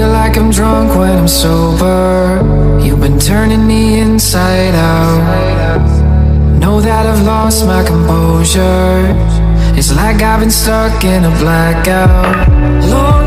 feel like I'm drunk when I'm sober. You've been turning me inside out. Know that I've lost my composure. It's like I've been stuck in a blackout. Lord,